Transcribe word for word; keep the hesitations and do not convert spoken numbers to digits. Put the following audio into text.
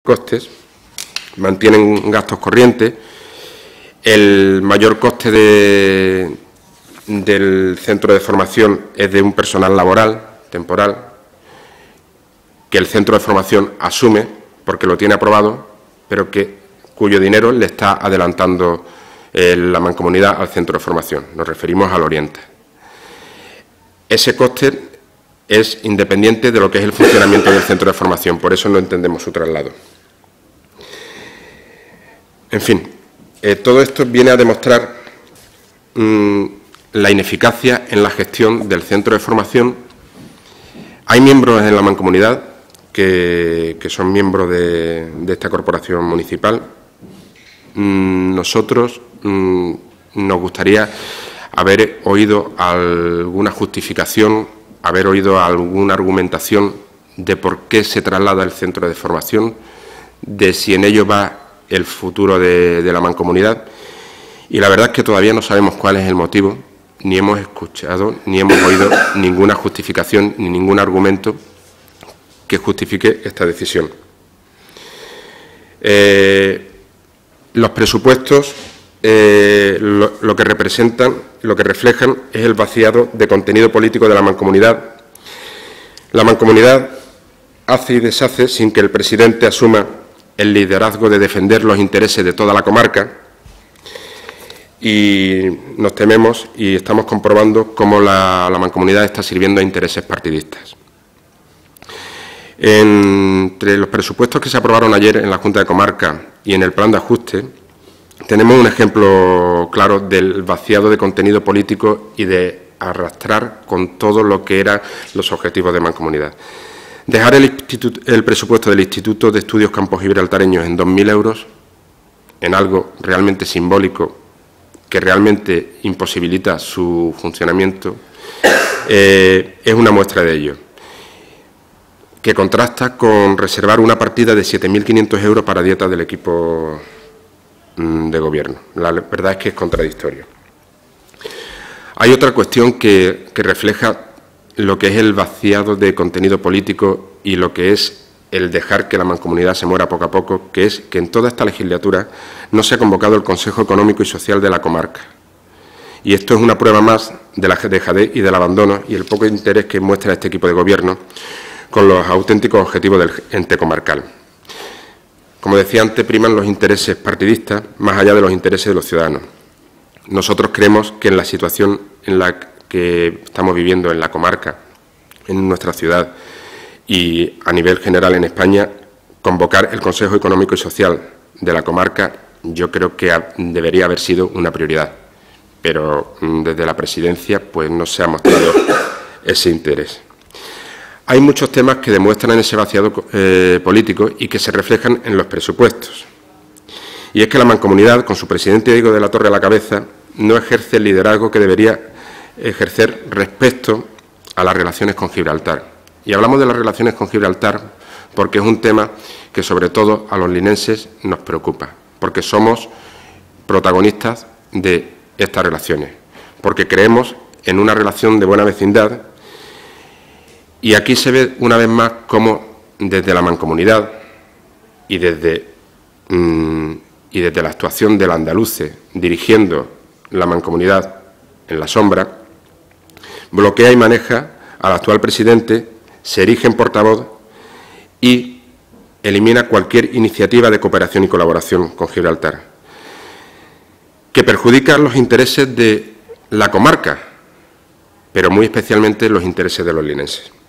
costes, mantienen gastos corrientes. El mayor coste de, del centro de formación es de un personal laboral, temporal, que el centro de formación asume porque lo tiene aprobado, pero que, cuyo dinero le está adelantando eh, la mancomunidad al centro de formación. Nos referimos al Orienta. Ese coste es independiente de lo que es el funcionamiento del centro de formación, por eso no entendemos su traslado. En fin, eh, todo esto viene a demostrar mmm, la ineficacia en la gestión del centro de formación. Hay miembros en la mancomunidad que, que son miembros de, de esta corporación municipal. Mm, nosotros mm, nos gustaría haber oído alguna justificación, haber oído alguna argumentación de por qué se traslada el centro de formación, de si en ello va el futuro de, de la mancomunidad, y la verdad es que todavía no sabemos cuál es el motivo, ni hemos escuchado, ni hemos oído ninguna justificación, ni ningún argumento que justifique esta decisión. Eh, los presupuestos eh, lo, lo que representan, lo que reflejan es el vaciado de contenido político de la mancomunidad. La mancomunidad hace y deshace sin que el presidente asuma el liderazgo de defender los intereses de toda la comarca, y nos tememos y estamos comprobando cómo la, la mancomunidad está sirviendo a intereses partidistas. Entre los presupuestos que se aprobaron ayer en la Junta de Comarca y en el plan de ajuste, tenemos un ejemplo claro del vaciado de contenido político y de arrastrar con todo lo que eran los objetivos de mancomunidad. Dejar el, el presupuesto del Instituto de Estudios Campos Gibraltareños en dos mil euros, en algo realmente simbólico, que realmente imposibilita su funcionamiento, eh, es una muestra de ello, que contrasta con reservar una partida de siete mil quinientos euros para dietas del equipo mm, de gobierno. La verdad es que es contradictorio. Hay otra cuestión que, que refleja lo que es el vaciado de contenido político y lo que es el dejar que la mancomunidad se muera poco a poco, que es que en toda esta legislatura no se ha convocado el Consejo Económico y Social de la comarca. Y esto es una prueba más de la dejadez y del abandono y el poco interés que muestra este equipo de gobierno con los auténticos objetivos del ente comarcal. Como decía antes, priman los intereses partidistas más allá de los intereses de los ciudadanos. Nosotros creemos que en la situación en la que estamos viviendo en la comarca, en nuestra ciudad y a nivel general en España, convocar el Consejo Económico y Social de la comarca yo creo que debería haber sido una prioridad, pero desde la presidencia pues no se ha mostrado ese interés. Hay muchos temas que demuestran ese vaciado eh, político y que se reflejan en los presupuestos. Y es que la mancomunidad, con su presidente Diego de la Torre a la cabeza, no ejerce el liderazgo que debería ejercer respecto a las relaciones con Gibraltar. Y hablamos de las relaciones con Gibraltar porque es un tema que sobre todo a los linenses nos preocupa, porque somos protagonistas de estas relaciones, porque creemos en una relación de buena vecindad, y aquí se ve una vez más cómo desde la mancomunidad y desde, mmm, y desde la actuación del andaluce dirigiendo la mancomunidad en la sombra, bloquea y maneja al actual presidente, se erige en portavoz y elimina cualquier iniciativa de cooperación y colaboración con Gibraltar, que perjudica los intereses de la comarca, pero muy especialmente los intereses de los linenses.